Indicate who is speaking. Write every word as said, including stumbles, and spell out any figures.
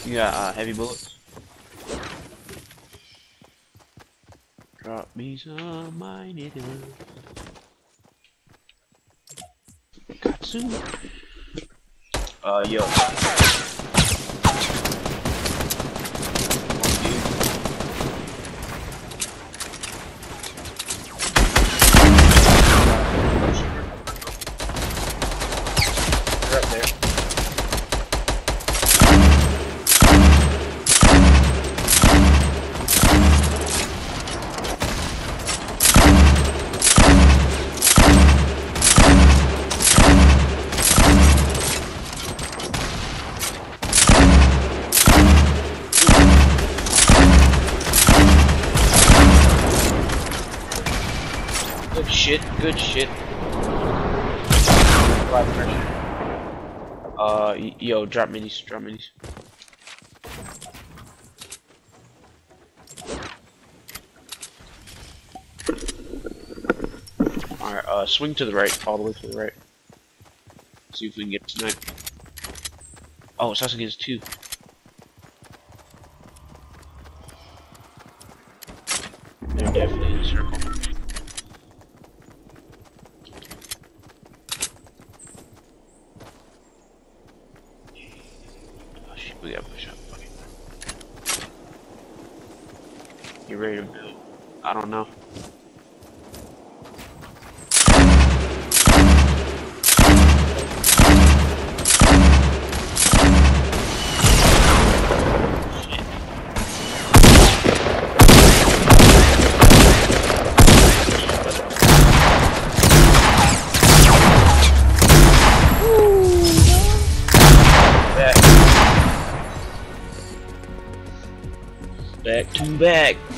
Speaker 1: You got uh, heavy bullets? Drop me some mine. Katsu. Uh, yo. They're up there. Good shit, good shit. Uh, yo, drop minis, drop minis. Alright, uh, swing to the right, all the way to the right. See if we can get tonight. Oh, it's us against two. They're definitely in the circle. We gotta push up. Okay. You ready to build? I don't know. Back to back.